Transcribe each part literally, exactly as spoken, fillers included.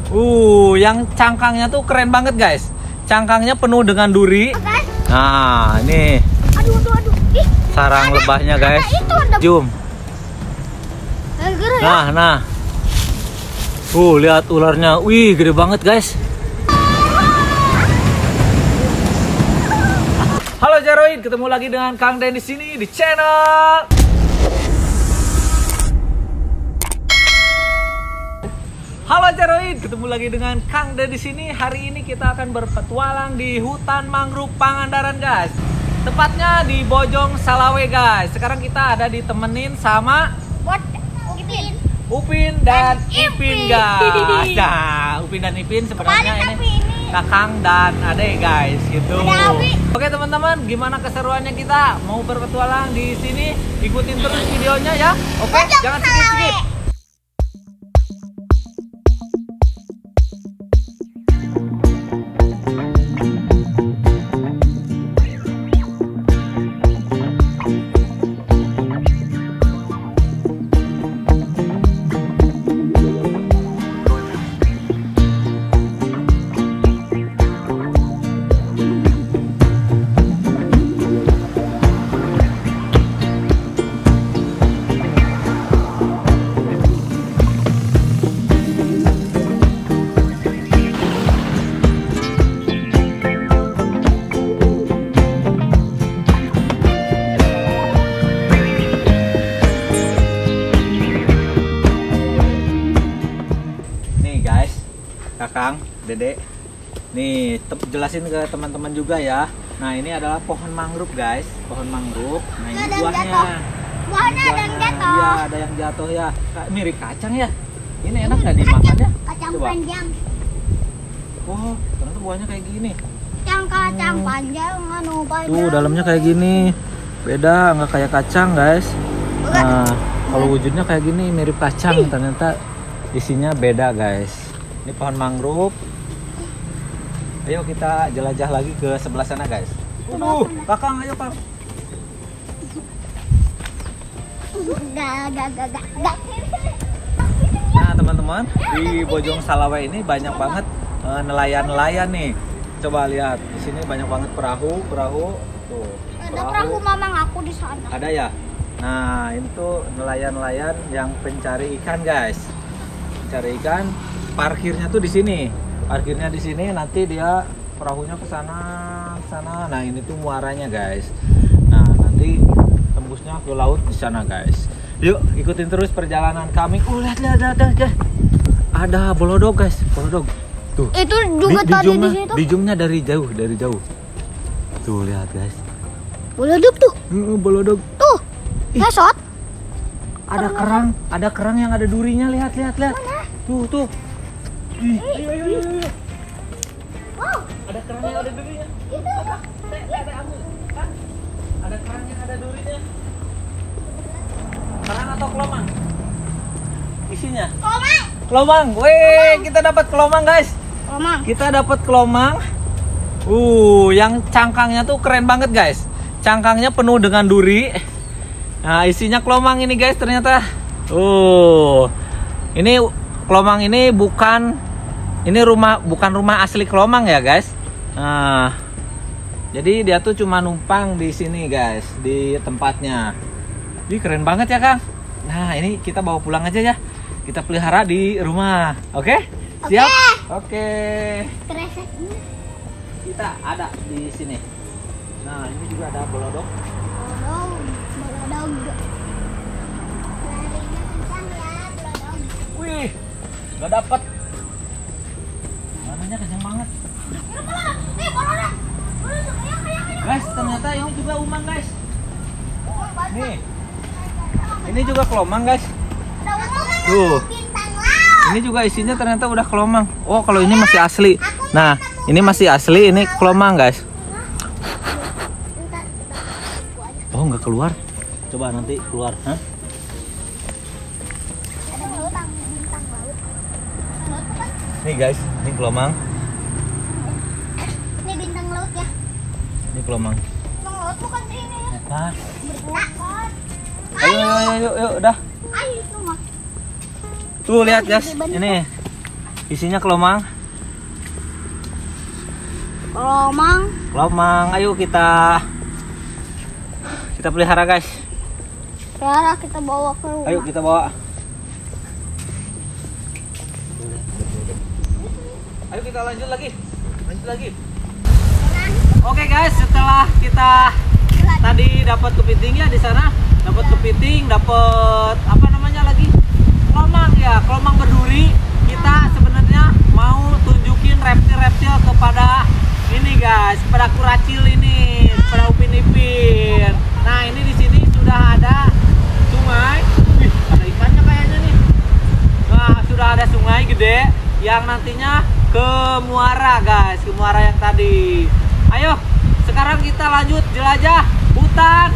Uh, yang cangkangnya tuh keren banget guys. Cangkangnya penuh dengan duri. Nah, ini aduh, aduh, aduh. Ih, sarang ada, lebahnya guys. ada itu, ada. Jum. Nah, nah. Uh, lihat ularnya. Wih, gede banget guys. Halo Jaroid, ketemu lagi dengan Kang Den di sini di channel. Halo Jaroid, ketemu lagi dengan Kang Den di sini. Hari ini kita akan berpetualang di hutan mangrove Pangandaran guys. Tepatnya di Bojong Salawe guys. Sekarang kita ada ditemenin sama Upin. Upin dan Dan Ipin Ipin. guys. Nah, Upin dan Ipin sebenarnya Kemarin ini tapi ini kakang dan adek guys gitu. Ada Abi. Oke teman-teman, gimana keseruannya kita mau berpetualang di sini? Ikutin terus videonya ya. Oke, Bojong jangan Salawe. skip-skip. Kakang, Dedek, nih jelasin ke teman-teman juga ya. Nah ini adalah pohon mangrove guys, pohon mangrove. Nah ini Ada yang buahnya. jatuh. Buahnya ada yang jatuh. Iya ada yang jatuh ya. Kak, mirip kacang ya. Ini enak nggak dimakan ya? Kacang Coba. panjang. Oh ternyata buahnya kayak gini. Kacang kacang panjang, anu panjang. Tuh dalamnya kayak gini. Beda, nggak kayak kacang guys. Nah kalau wujudnya kayak gini mirip kacang, ternyata isinya beda guys. Ini pohon mangrove. Ayo kita jelajah lagi ke sebelah sana guys. Waduh, kakang ayo kak. Gak, gak, gak, gak, gak. Nah teman-teman, di Bojong Salawe ini banyak banget eh, nelayan-nelayan nih. Coba lihat, di sini banyak banget perahu, perahu. Tuh, Ada perahu mamang aku di sana. Ada ya. Nah ini tuh nelayan-nelayan yang pencari ikan guys. Pencari ikan. Parkirnya tuh di sini. Parkirnya di sini, nanti dia perahunya ke sana, ke sana. Nah, ini tuh muaranya, guys. Nah, nanti tembusnya ke laut di sana, guys. Yuk, ikutin terus perjalanan kami. Oh, lihat, lihat, lihat, lihat. Ada bolodog, guys. Bolodog. Tuh. Itu juga di, tadi dijumnya, di situ. dijumnya dari jauh, dari jauh. Tuh, lihat, guys. Bolodog tuh. Uh, bolodog. Tuh. Ngesot. Ada kerang, ada kerang yang ada durinya. Lihat, lihat, lihat. Mana? Tuh, tuh. Ih, ayo, ayo, ayo, ayo. Wow. Ada kerang yang ada durinya. Itu. Teh, teh, teh, ambil. Kan? Ada kerang yang ada durinya. Kerang atau kelomang? Isinya? Komang. Kelomang. Weh, kita dapat kelomang, guys. Komang. Kita dapat kelomang. Uh, yang cangkangnya tuh keren banget, guys. Cangkangnya penuh dengan duri. Nah, isinya kelomang ini, guys, ternyata. Uh. Ini kelomang ini bukan ini rumah bukan rumah asli kelomang ya, guys. Nah, jadi dia tuh cuma numpang di sini, guys, di tempatnya. Ini keren banget ya, Kang. Nah, ini kita bawa pulang aja ya. Kita pelihara di rumah. Oke? Siap? Oke. Kreseknya. Kita ada di sini. Nah, ini juga ada bolodog. Bolodog. Bolodog. Larinya kencang ya, bolodog. Wih, nggak dapat. Mananya kencang banget. Eh, bolodog. Bolodog. Ayo, ayo, ayo. Guys, ternyata ini juga umang, guys. Nih. Ini juga kelomang, guys. Ada umang. Tuh. Bintang laut. Ini juga isinya ternyata udah kelomang. Oh, kalau ini masih asli. Nah, ini masih asli, ini kelomang, guys. Oh, nggak keluar. Coba nanti keluar, hah? Ada bintang, bintang laut. Nih, guys, ini kelomang. Ini bintang laut ya. Ini kelomang. Bintang laut bukan ini ya. Nah, Berbuka. ayo, ayo, ayo, ayo, udah. Ayo itu mah. Tuh lihat, guys. Ini. Isinya kelomang. Kelomang. Kelomang. Ayo kita kita pelihara guys. Pelihara, kita bawa ke rumah. Ayo kita bawa. Ayo kita lanjut lagi. Lanjut lagi. Oke guys, setelah kita tadi dapat kepiting ya di sana, dapat kepiting, dapat apa namanya lagi? Kelomang ya, kelomang berduri. Kita sebenarnya mau tunjukin reptil-reptil kepada ini guys, kepada kuracil ini, kepada Upin Ipin. Nah, ini di sini sudah ada sungai. Wih, ada ikannya kayaknya nih. Nah, sudah ada sungai gede yang nantinya ke muara guys, ke muara yang tadi. Ayo, sekarang kita lanjut jelajah hutan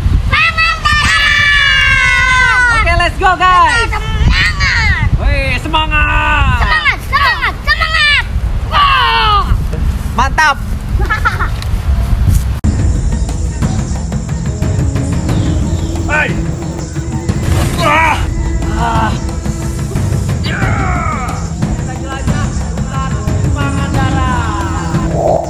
Pangandaran. Oke, let's go guys. Semangat. Wih, semangat. Semangat, semangat, semangat. Wow. Mantap. Hai. Wah. Ah. Ya. Kita jelajah hutan Pangandaran.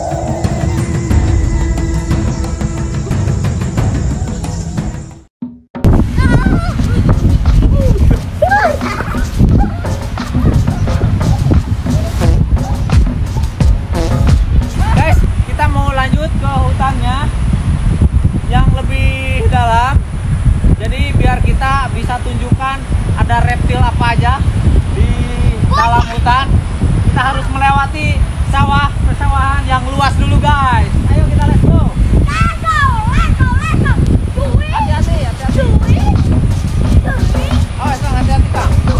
Guys, kita mau lanjut ke hutannya yang lebih dalam. Jadi biar kita bisa tunjukkan ada reptil apa aja di dalam hutan. Kita harus melewati sawah persawahan yang luas dulu guys. Ayo kita let's go. Let's go, let's go, let's go. Cuy. Hati-hati, hati-hati. Cuy. Cuy. Awas Kang, hati-hati Kang. Tuh,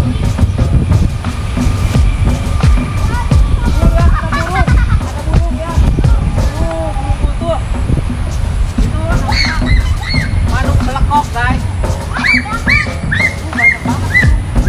lihat, ada burung. Ada burung ya. Tuh, burung tuh. Itu namanya manuk belekok guys. Tuh, banyak banget.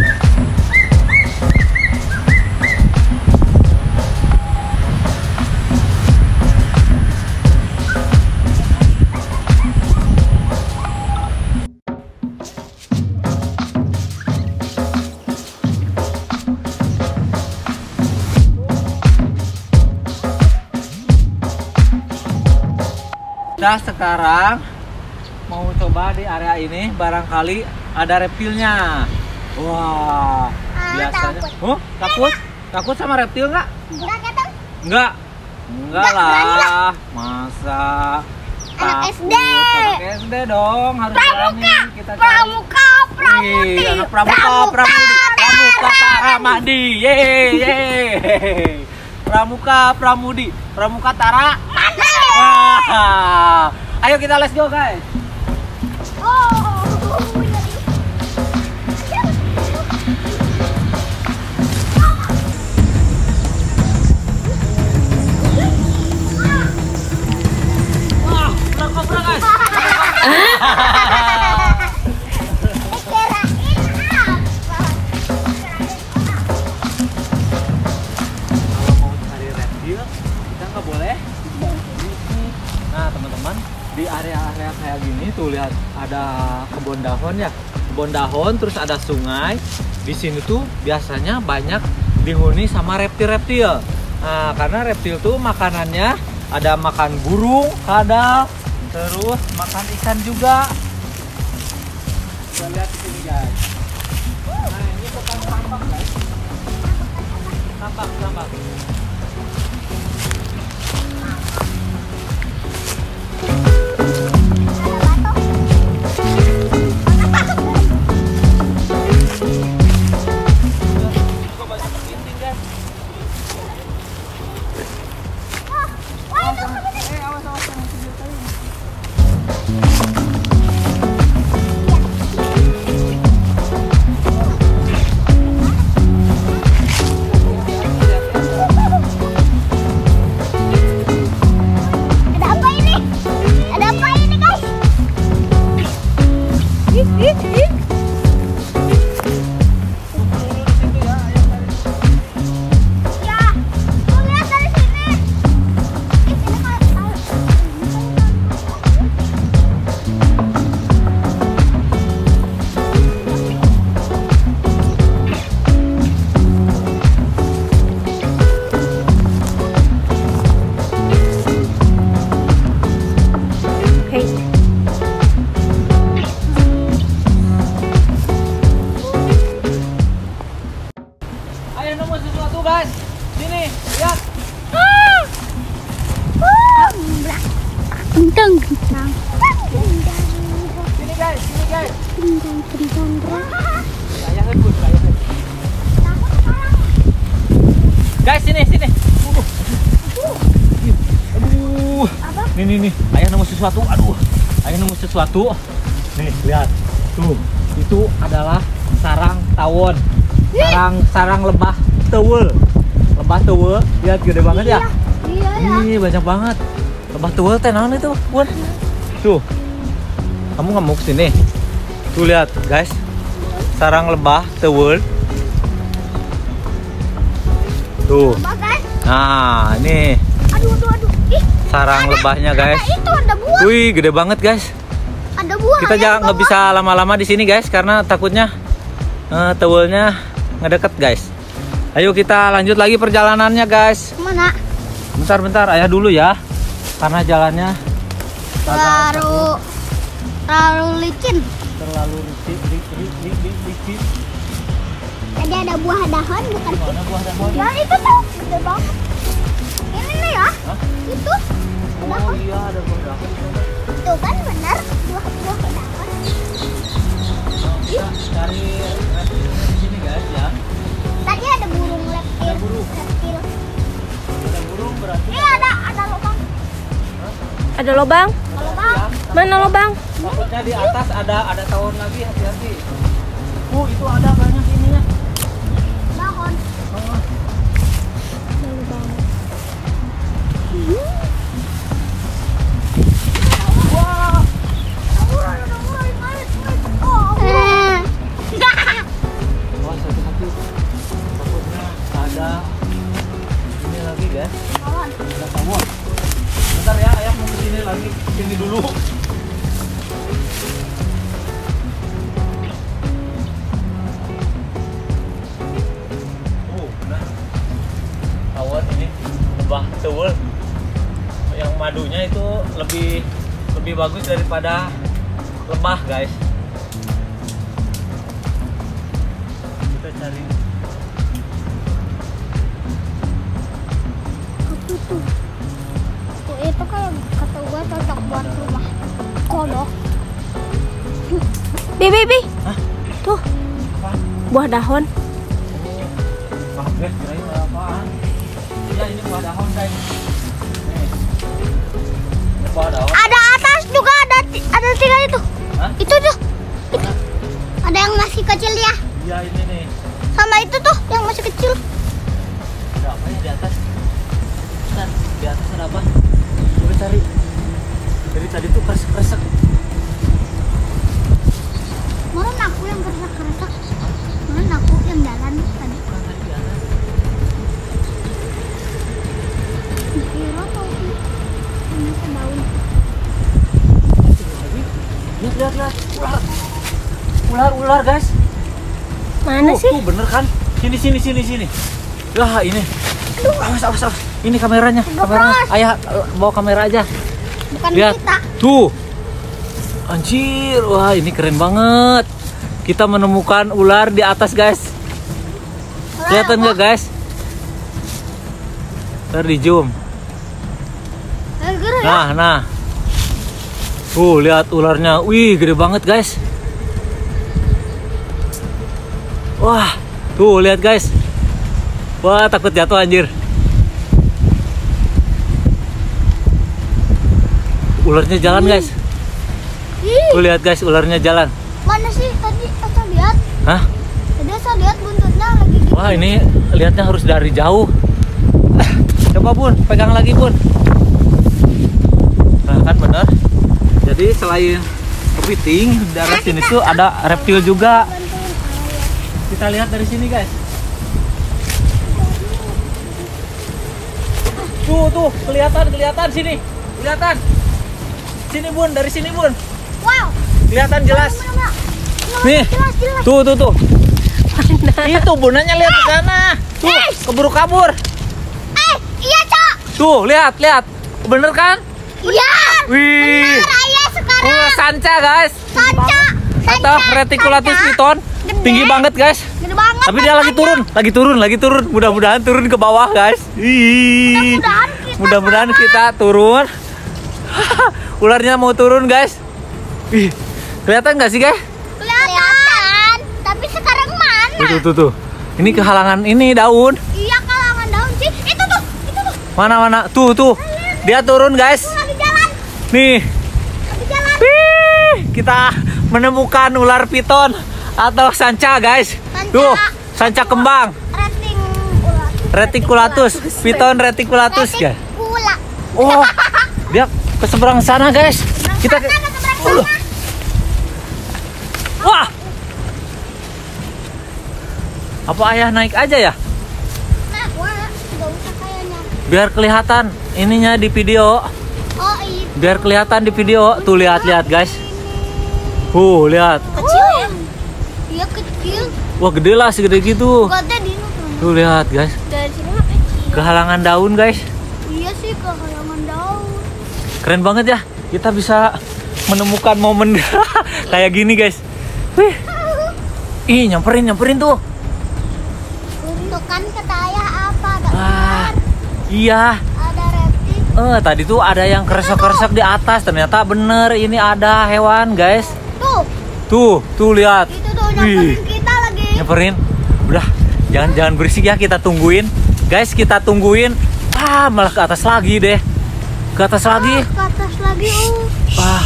Kita sekarang mau coba di area ini, barangkali ada reptilnya. Wah, Ah, biasanya. takut. Oh, takut? Takut sama reptil nggak? Enggak kata Enggak. Enggak Nggak, berani lah. Masa Anak takut? S D. Anak S D dong, harus berani pramuka, kita cari. pramuka, pramuti, Wih, anak pramuka, pramudi, pramuka, Taramadi, yeay, yeay. Pramuka, pramudi, pramuka, tara. Wah, ayo kita let's go guys. Oh, Wah, udah kobra guys. kirain apa? Kalau mau cari reptil, kita nggak boleh. Nah teman-teman, di area-area kayak gini tuh lihat ada kebun dahon ya, kebun dahon, terus ada sungai. Di sini tuh biasanya banyak dihuni sama reptil-reptil. Nah karena reptil tuh makanannya ada makan burung, kadal, terus makan ikan juga. Kita lihat di sini guys. Nah ini bukan tampak guys, tampak tampak. Ada apa ini? Ada apa ini guys? Ih, ih, ih. Ya, mau lihat dari sini. Ih, sini kalau tahu. guys. Sini, lihat. Kentang, kentang. Sini guys, sini guys. Kentang, kentang. Layangan pun, layangan. Guys, sini, sini. Aduh. Nih, nih, nih. Ayah nemu sesuatu. Aduh. Ayah nemu sesuatu. Nih, lihat. Tuh, itu adalah sarang tawon. Sarang sarang lebah tewel. Lebah tewel. Lihat gede banget ya. Iya, iya. Ih, banyak banget. Lebah tewel teh naon itu, Bun? Tuh. Kamu nggak mau kesini? Tuh lihat, guys. Sarang lebah tewel. Tuh. Apa, guys? Nah, ini Aduh, aduh, aduh. Ih, sarang ada- lebahnya, guys. Ada itu, ada buah. Wih, gede banget, guys. Ada buah. Kita ayah, jangan nggak bawa. bisa lama-lama di sini, guys, karena takutnya uh, tewelnya ngedeket, guys. Ayo kita lanjut lagi perjalanannya, guys. Kemana? Bentar-bentar, ayah dulu ya, karena jalannya Terlalu, terlalu licin. terlalu licin, licin, licin, licin. Tadi ada buah daun, bukan? Mana buah daun? Ya itu tuh, gede banget. Ini nih ya, Hah? itu Oh iya, ada buah daun. tuh kan benar buah-buah daun. Kita cari reptilnya di sini, guys, ya. Tadi ada burung reptil. Ada burung. Reptil. Ada burung berarti. Ini ada ada lubang. Ada lubang? Ada lubang. ya. Mana lubang? Takutnya di atas ada ada tawon lagi, hati-hati. Uh, itu ada banyak ininya. Daun. Oh. Ada lubang. Wah. Eh. Wah, hati-hati. Takutnya ada ini lagi, guys. Daun. Ada tawon. Bentar ya, ayah mau kesini lagi. Sini dulu. Oh, nah. Tawon ini lebah tewel. Yang madunya itu lebih lebih bagus daripada lebah, guys. Kita cari. Apa tuh? Tuh itu kayak kata gua cocok buat rumah kodok. Bi, bi, bi. Hah? Tuh, Apa? buah daun. Maaf guys, kirain apaan? Iya, ini buah daun, guys. Nih. Ini buah daun. Ada atas juga ada ti- ada tiga itu. Hah? Itu tuh. Itu. Ada yang masih kecil ya. Iya, ini nih. Sama itu tuh yang masih kecil. Ada apa ya di atas? Bentar, di atas ada apa? Coba cari. Dari tadi tuh kresek-kresek. Mana aku yang keresak-keresak? Mana aku yang jalan tadi? Bukan tadi di atas. Kira tau sih. Ini ke daun. Lagi. Lihat, lihat, lihat. Ular. Ular, ular, guys. Mana Tuh, sih? tuh, bener kan? Sini, sini, sini, sini. Lah, ini. Awas, awas, awas. Ini kameranya, kameranya. Ayah, bawa kamera aja. Bukan Lihat. kita. Tuh. Anjir, wah ini keren banget. Kita menemukan ular di atas, guys. Kelihatan nggak, guys? Ntar di zoom. Eh, gerak ya. Nah, nah. Tuh, lihat ularnya. Wih, gede banget, guys. Wah, tuh lihat, guys. Wah, takut jatuh, anjir. Ularnya jalan, guys. Ih, Tuh lihat, guys, ularnya jalan. mana sih tadi saya lihat? Hah? Tadi saya lihat buntutnya lagi gitu. Wah, ini lihatnya harus dari jauh. Coba, Bun, pegang lagi, Bun. Nah, kan benar. Jadi selain kepiting, di daerah sini tuh ada reptil juga. Bantuin ayah. Kita lihat dari sini, guys. Tuh, tuh, kelihatan, kelihatan sini. Kelihatan. Sini, Bun, dari sini, Bun. Wow. Kelihatan jelas. Mana, mana? Nih. Jelas, jelas. Tuh, tuh, tuh. Itu bunanya lihat ke sana. Tuh, keburu kabur. Eh, iya, Cok. Tuh, lihat, lihat. Bener kan? Iya. Wih. Benar, ayah sekarang. Ular sanca, guys. Sanca. Atau reticulatus Sanca. piton. Gede. Tinggi banget, guys. Gede banget. Tapi dia lagi turun, lagi turun, lagi turun. Mudah-mudahan turun ke bawah, guys. Ih. Mudah-mudahan kita Mudah-mudahan kita turun. Ularnya mau turun, guys. Ih. Kelihatan nggak sih, guys? Kelihatan. Tapi sekarang mana? Tuh, tuh, tuh. Ini kehalangan ini daun. Iya, kehalangan daun sih. Itu tuh, itu tuh. Mana mana? Tuh, tuh. Dia turun, guys. Lagi jalan. Nih. Lagi jalan. Wih, kita menemukan ular piton atau sanca, guys. Sanca. Tuh, sanca kembang. Rating ular. Reticulatus, piton reticulatus, guys. Kula. Oh, dia ke seberang sana, guys. Kita ke... Sana, ke seberang sana. Wah. Apa ayah naik aja ya? Nah, wah, nggak usah kayaknya. Biar kelihatan ininya di video. Oh, iya. Biar kelihatan di video. Tuh, lihat-lihat, guys. Uh, lihat. Kecil ya? Iya, kecil. Wah, gede lah, segede gitu. Gede di sana. Tuh, lihat, guys. Dari sini mah kecil. Kehalangan daun, guys. Iya sih, kehalangan daun. Keren banget ya. Kita bisa menemukan momen kayak gini, guys. Wih. Ih, nyamperin, nyamperin tuh. Untuk kan kata ayah apa? Ada Ah, ular, iya. ada reptil. Eh, tadi tuh ada yang keresek-keresek di atas. Ternyata bener ini ada hewan, guys. Tuh, Tuh, tuh lihat. itu tuh Wih. nyamperin kita lagi. Nyamperin. Udah, jangan jangan berisik ya, kita tungguin. Guys, kita tungguin. Ah, malah ke atas lagi deh. Ke atas lagi. Ke atas lagi, oh. Wah.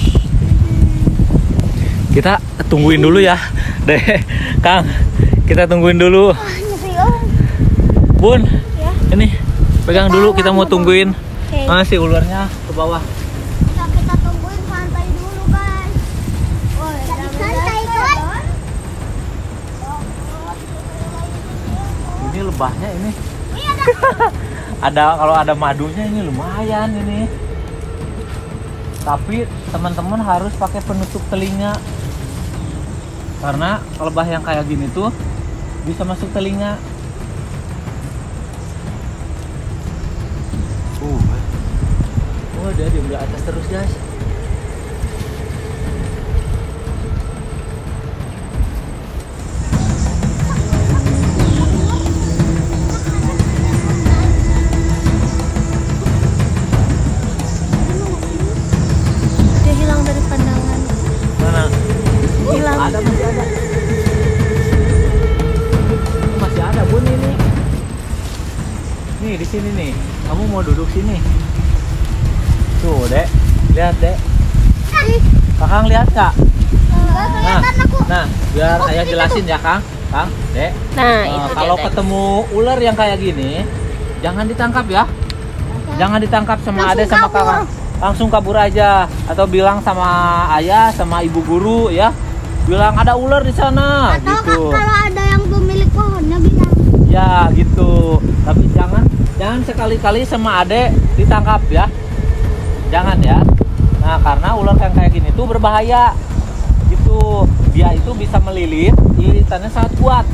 Kita tungguin dulu ya. Deh, Kang. Kita tungguin dulu. Wah, nyeri, oh. Bun, Ya, ini pegang dulu, kita mau tungguin. Oke. Ah, si ularnya ke bawah. kita, kita tungguin santai dulu, guys. Oh, santai, kan? Ini lebahnya ini. Iya, Ada kalau ada madunya ini lumayan ini. Tapi teman-teman harus pakai penutup telinga. Karena lebah yang kayak gini tuh bisa masuk telinga. Uh. Oh, dia diem di atas terus, guys. Dia hilang dari pandangan. Mana? Hilang. Ada, masih ada. Masih ada, Bun, ini. Nih, di sini nih. Kamu mau duduk sini. Tuh, Dek. Lihat, Dek. Kakang lihat nggak? enggak Nah, kelihatan aku. nah, biar Oh, ayah itu jelasin ya, Kang. Kang, Dek. Nah, Eh, itu kalau dia, Dek. ketemu ular yang kayak gini, jangan ditangkap ya. Jangan ditangkap sama Langsung ade sama kabur. kakak. Langsung kabur aja atau bilang sama ayah sama ibu guru ya. Bilang ada ular di sana Atau gitu. Kak, kalau ada yang pemilik pohonnya bilang. Ya, gitu. Tapi jangan jangan sekali-kali sama ade ditangkap ya. Jangan ya. Nah, karena ular yang kayak gini tuh berbahaya. Gitu. Dia itu bisa melilit, lilitannya sangat kuat.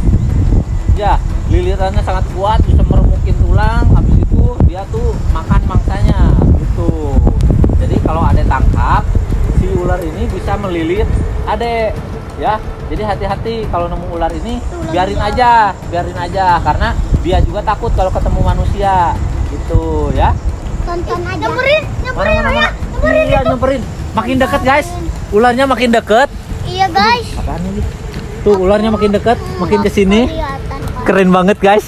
Ya, lilitannya sangat kuat, bisa meremukin tulang. Habis itu dia tuh makan mangsanya gitu. Jadi kalau ade tangkap, si ular ini bisa melilit ade ya. Jadi hati-hati kalau nemu ular ini, Ular biarin liar. aja, biarin aja karena dia juga takut kalau ketemu manusia gitu ya. Tonton aja. Nyamperin, Mana nyamperin mana ya. mana. Nyamperin Iya, itu. nyamperin. Makin deket, guys. Ularnya makin deket. Iya, guys. Apaan ini? Tuh, ularnya makin deket, makin Nggak kesini. kelihatan, Kak. Keren banget, guys.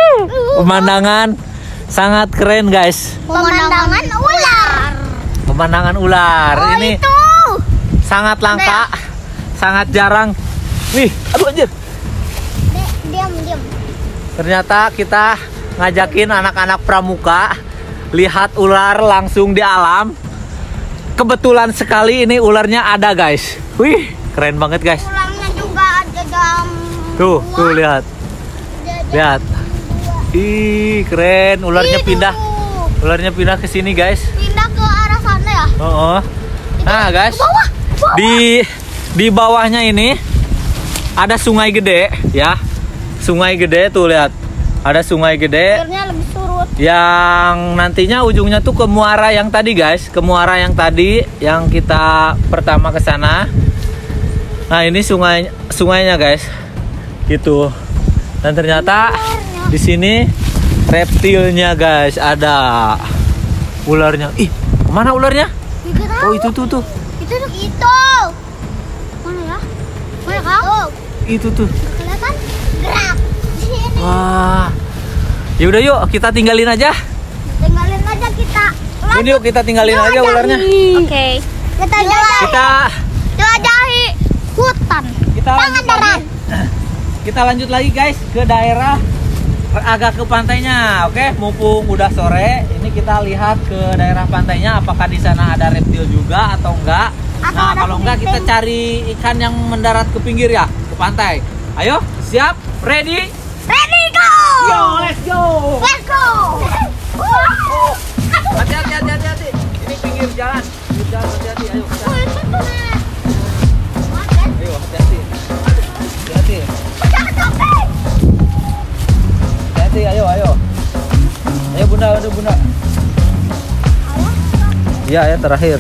Pemandangan sangat keren, guys. Pemandangan ular. Pemandangan ular Oh, ini itu. sangat langka, sangat jarang. Wih, aduh anjir. Dek, diam, diam. Ternyata kita ngajakin anak-anak pramuka lihat ular langsung di alam. Kebetulan sekali ini ularnya ada, guys. Wih, keren banget, guys. Tulangnya juga ada dalam. Tuh, dua. tuh lihat. Ada- Lihat. dua. Ih, keren. Ularnya Itu. pindah. Ularnya pindah ke sini, guys. Pindah ke arah sana ya. Oh, nah, guys. Ke bawah. bawah. Di di bawahnya ini ada sungai gede, ya. Sungai gede tuh lihat. Ada sungai gede Airnya lebih surut. yang nantinya ujungnya tuh ke muara yang tadi, guys. Ke muara yang tadi yang kita pertama ke sana. Nah, ini sungai sungainya, guys. gitu. Dan ternyata di sini reptilnya guys, ada ularnya. Ih, mana ularnya? Oh itu tuh tuh. Itu tuh itu. Mana ya? Mana kau? Itu tuh. Kelihatan? Gerak. Di sini. Wah. Ya udah yuk kita tinggalin aja. Tinggalin aja kita. Ini yuk kita tinggalin aja ularnya. Oke. Okay. Kita jelajahi. Kita jelajahi hutan. kita lanjut lagi. Kita lanjut lagi guys ke daerah agak ke pantainya. Oke, mumpung udah sore, ini kita lihat ke daerah pantainya apakah di sana ada reptil juga atau enggak. Atau Nah, ada kalau enggak kita kepiting. cari ikan yang mendarat ke pinggir ya, ke pantai. Ayo, siap? Ready? Ready go. Yo, let's go. Let's go. Hati-hati, hati-hati, hati. Ini pinggir jalan. Pinggir jalan, hati-hati. Ayo, kita. Oh, itu tuh. Ayo, hati-hati. Hati-hati. Jangan sampai. Hati-hati, ayo, ayo. Ayo bunda, ayo bunda. Iya, ya terakhir.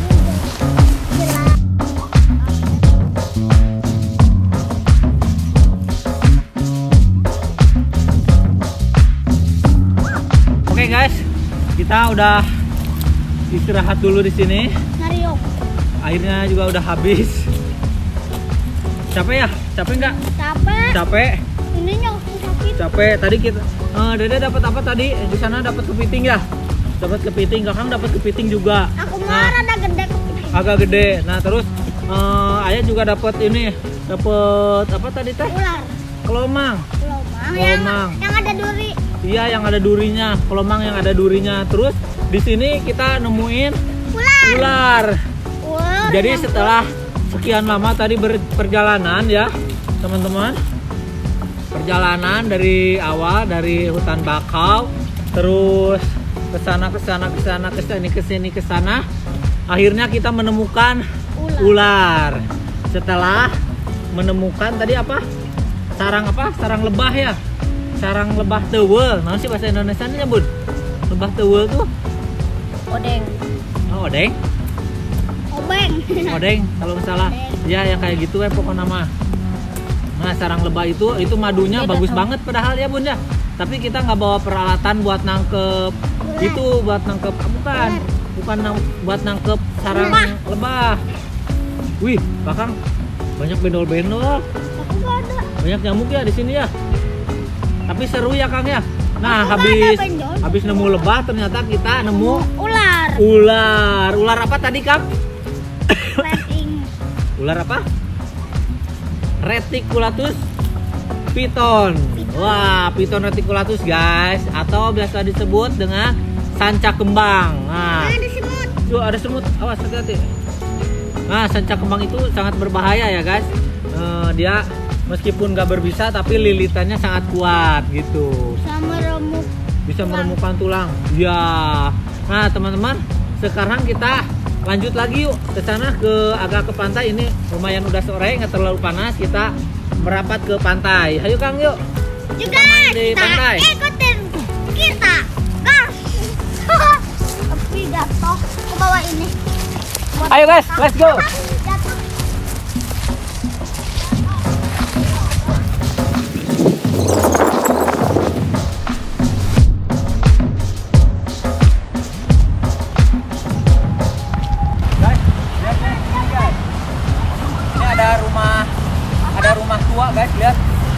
Oke guys, kita udah istirahat dulu di sini. Nario. Airnya juga udah habis. Capek ya? Capek nggak? Capek. Capek. Ininya sakit. Capek. Tadi kita, uh, Dede dapat apa tadi? Di sana dapat kepiting ya? Dapat kepiting. Kakang dapat kepiting juga. Aku Nah, marah ada gede kepiting. agak gede. Nah terus uh, ayah juga dapat ini, dapat apa tadi teh? Ular. Kelomang. Kelomang. Yang, Kelomang. yang ada duri. Iya yang ada durinya, kelomang yang ada durinya. Terus di sini kita nemuin Ular. ular. Ular. Jadi yang- setelah sekian lama tadi berperjalanan ya teman-teman, perjalanan dari awal dari hutan bakau terus ke sana ke sana ke sana ke sini ke sini ke sana, akhirnya kita menemukan Ular. ular. Setelah menemukan tadi apa? Sarang apa? Sarang lebah ya. Sarang lebah teuweul. Nah sih bahasa Indonesianya Bun? Lebah teuweul tuh Odeng. oh, odeng. Obeng. Odeng kalau nggak salah. Ya yang kayak gitu ya pokoknya mah. Nah sarang lebah itu itu madunya Beda bagus tahu. banget padahal ya bun ya. Tapi kita nggak bawa peralatan buat nangkep itu buat nangkep ah, bukan bukan nang- buat nangkep sarang Lebah. lebah. Wih kakang banyak bendol-bendol, Aku nggak ada. banyak nyamuk ya di sini ya. Tapi seru ya kang ya. Nah Aku nggak habis ada bendol. habis nemu lebah ternyata kita nemu Ular. ular. Ular apa tadi kang? Rating. Ular apa? Reticulatus piton. Wah, piton reticulatus guys, atau biasa disebut dengan sanca kembang. Nah, Ada semut. tuh ada semut. Awas hati-hati. Nah, sanca kembang itu sangat berbahaya ya guys. Eh, dia meskipun gak berbisa tapi lilitannya sangat kuat gitu. Sama remuk. Bisa meremukkan tulang. Ya. Nah, teman-teman, sekarang kita lanjut lagi yuk ke sana, ke agak ke pantai. Ini lumayan udah sore, nggak terlalu panas. Kita merapat ke pantai. Ayo Kang yuk. Juga main di kita pantai. ikutin kita. Gas. Tapi jatuh. Aku bawa ini. Buat Ayo guys, kita. let's go. Jatuh. Guys, lihat nih, ini guys. Ini ada rumah, ada rumah tua guys, lihat.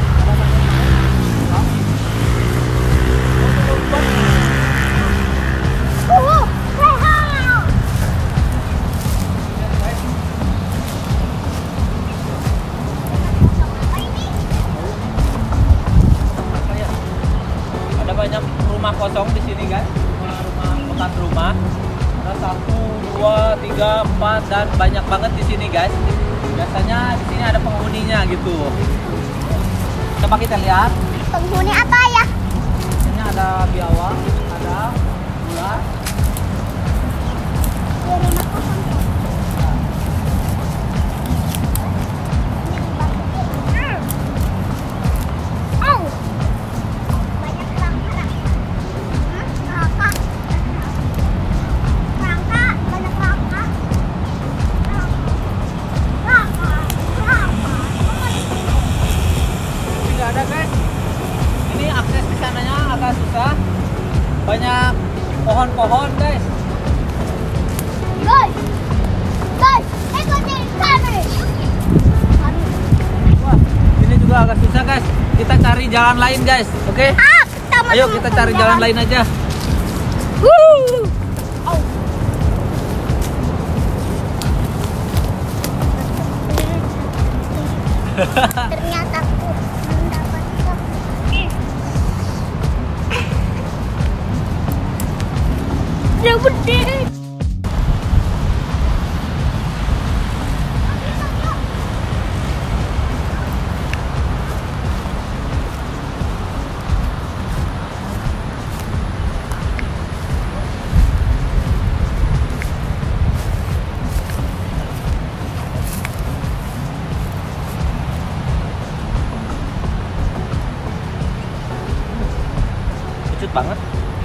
Uh, wow. Apa ini? Ada banyak rumah kosong di sini guys, rumah-rumah bekas rumah. Ada satu, dua, tiga, empat dan banyak banget di sini guys. Biasanya di sini ada penghuninya gitu. Coba kita lihat. Penghuni apa ya? Ini ada biawak, ada ular. Di rumah kosong. Hmm. Oh. Banyak rangka. Hah? Rangka. Rangka, banyak rangka. Rangka. Rangka. Ini nggak ada banyak pohon-pohon guys. Guys, guys, ekor ikan nih. Wah, ini juga agak susah guys. Kita cari jalan lain guys, oke? Ah, kita Ayo kita cari jalan lain aja. Wuh. Oh. Ternyata aku mendapatkan dapat deh. Lucut banget.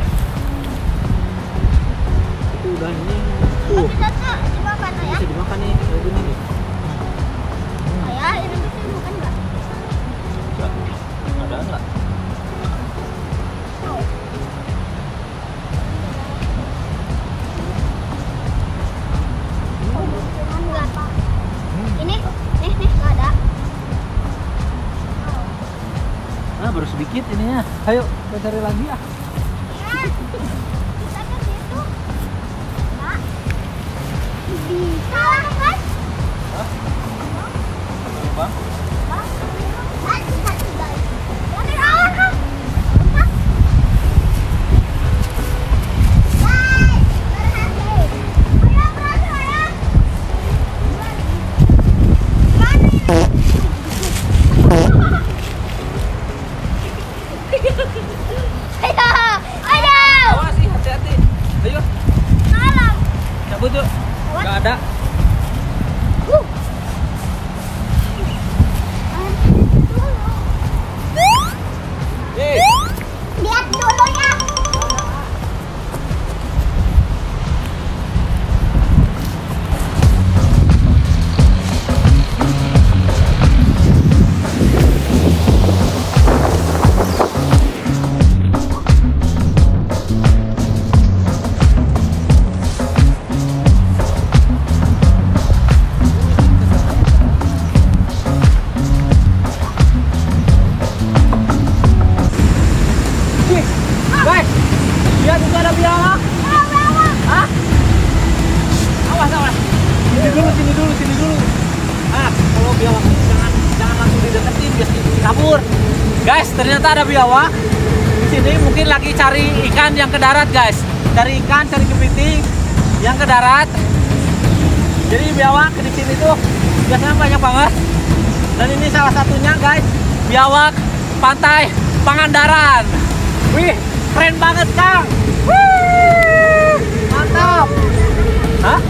Itu udah ini. Uh, Bisa tuh dimakan ya? bisa dimakan nih kayak gini nih. Ayah, ini bisa dimakan nggak? Enggak. Ada enggak? Oh. Cuman nggak apa. Ini, nih, nih nggak ada. Oh. Nah, baru sedikit ininya. Ayo kita cari lagi ya. Ya, bisa ke situ. Nggak. Bisa lah kan? Hah? Bang. Bang, bisa sih, guys. Lagi awal kan? Hah? Guys, berhasil. Ayo, berhasil ya. Mana ini? Ayo, ayo. Awas sih, hati-hati. Ayo, Malam. cabut yuk. Enggak ada. Uh. Yeay. Lihat dulu ya. Wih, guys, lihat itu ada biawak. Hah? Awas, awas. Sini dulu, sini dulu, sini dulu. Ah, kalau biawak ini jangan jangan langsung dideketin, biar kabur. Guys, ternyata ada biawak. Di sini mungkin lagi cari ikan yang ke darat, guys. Cari ikan, cari kepiting yang ke darat. Jadi biawak di sini tuh biasanya banyak banget. Dan ini salah satunya, guys, biawak pantai Pangandaran. Wih, keren banget, Kang. Wih, mantap. Hah?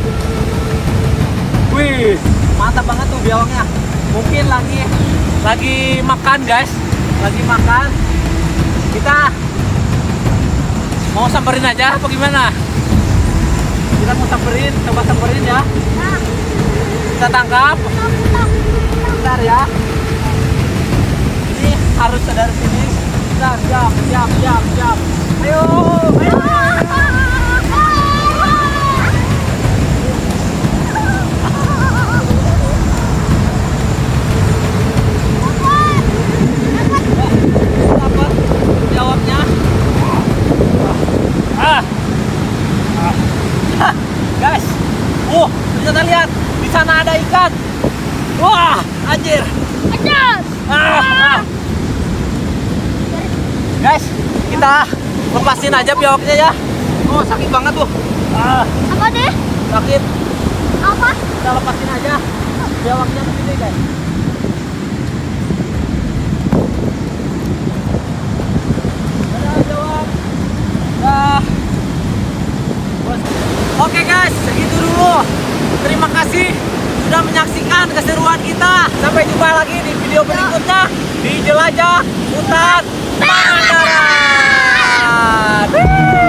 Wih, mantap banget tuh biawaknya. Mungkin lagi lagi makan, guys. Lagi makan. Kita mau samperin aja apa gimana? Kita mau samperin, coba samperin ya. Kita tangkap. Bentar ya. Ini harus dari sini. Bentar, siap, siap, siap, siap. Ayo, ayo. Dapat jawabnya. Ah. Ah. Guys, uh, ternyata lihat di sana ada ikan. Wah, anjir. Ajar. Ah, ah. Guys, kita lepasin aja biawaknya ya. Oh, sakit banget tuh. Ah, Apa deh? sakit. Apa? Kita lepasin aja biawaknya ke sini, guys. Dadah, biawak. Dah. Oke guys, segitu dulu. Terima kasih sudah menyaksikan keseruan kita. Sampai jumpa lagi di video berikutnya di Jelajah Hutan Pangandaran.